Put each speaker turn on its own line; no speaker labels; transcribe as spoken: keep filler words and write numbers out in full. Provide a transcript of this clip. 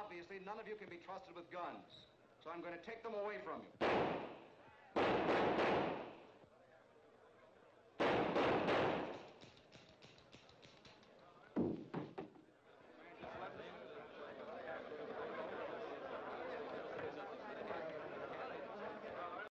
obviously, none of you can be trusted with guns. So I'm going to take them away from you.